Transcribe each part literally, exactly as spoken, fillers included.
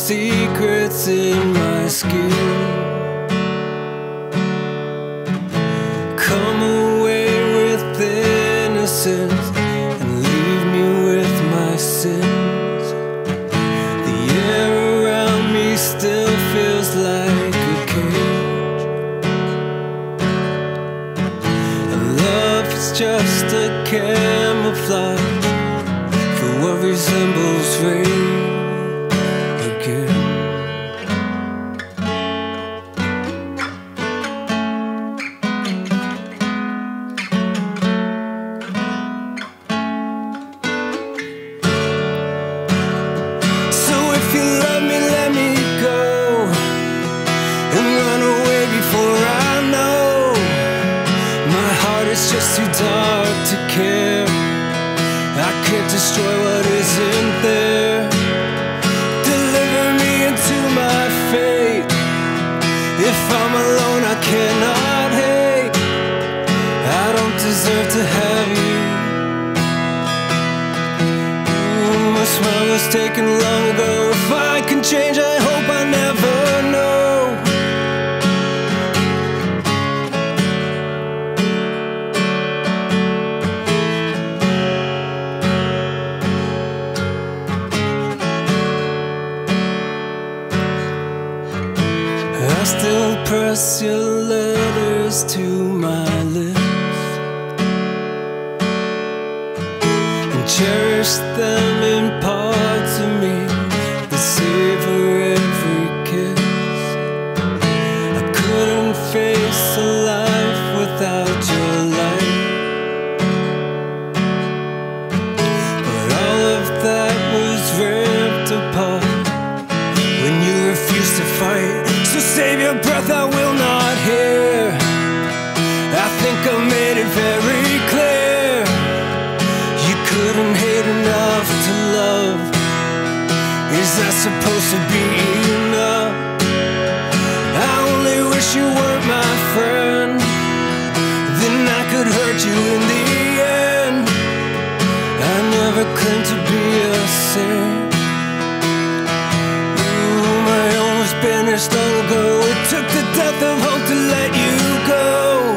secrets in my skin. Come away with innocence and leave me with my sins. The air around me still feels like a cage, and love is just a camouflage for what resembles rain again. So if you love me, let me go and run away before I know. My heart is just too dark to care. I can't destroy what isn't there. Deliver me into my fate. If I'm alone, I cannot hate. I don't deserve to have you. Ooh, my smile was taken long ago. If I can change, I hope I never know. I still press your letters to my lips and cherish them in parts of me that savor every kiss. I couldn't face a life without your light, but all of that was ripped apart when you refused to fight. So save your breath, I will not hear. I think I made it very clear. You couldn't hate enough to love. Is that supposed to be enough? I only wish you weren't my friend. Then I could hurt you in the end. I never claimed to be a saint. Finished long ago. It took the death of hope to let you go.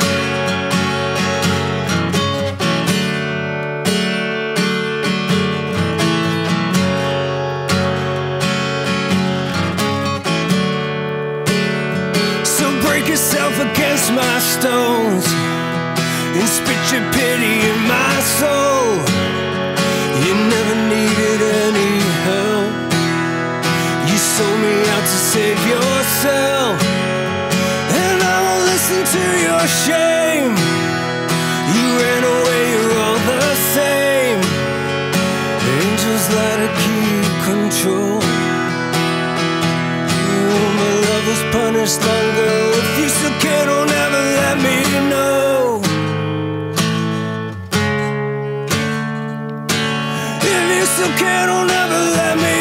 So break yourself against my stones and spit your pity in my soul. You never needed any help. You sold me out to save yourself, and I won't listen to your shame. You ran away, you're all the same. Angels lie to keep control. Oh, my love was punished long ago. If you still care, don't ever let me know. If you still care, don't ever let me know.